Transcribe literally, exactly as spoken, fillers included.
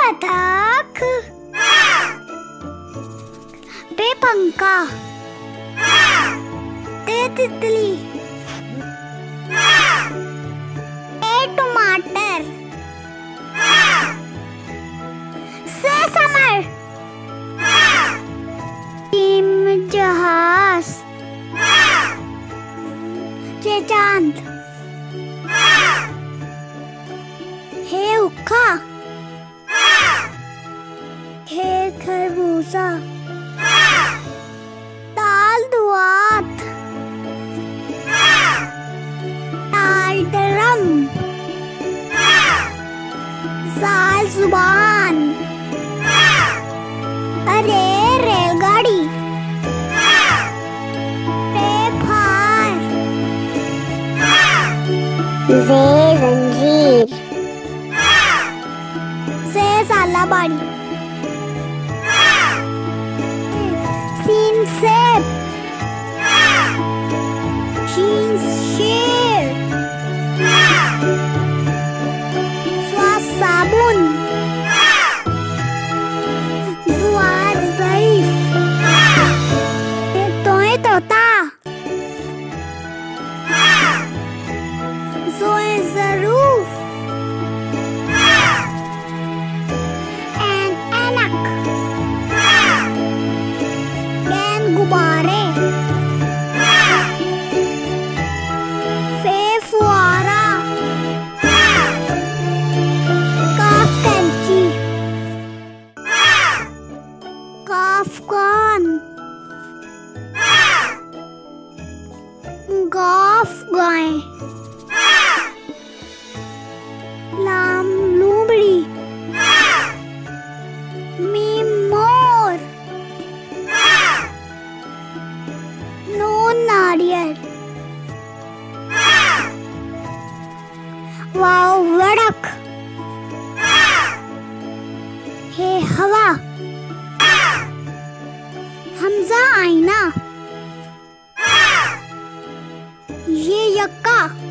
बतख, बे पंखा, ते तितली, ए टमाटर, से समर, टीम जहाज, चे चांद, हे उक्का, हे खरबूजा, ताल दुआत, ताल ड्रम, साल जुबान, अरे रेलगाड़ी, पेफार, जे जंजीर, से सालाबाड़ी, सीन सेब, शीन शेर, स्वा साबुन, जुआर ज़ईफ, तोए तोता, ज़ोए ज़रूफ, एन ऐनक, गैन गुब्बारे, फे फुआरा, काफ कैंची, काफ कान, गॉफ गाय, लाम लूमड़ी, मीम मोर, नून नारियल, वाव वड़क, हे हवा, हमजा आईना, ये यक्का,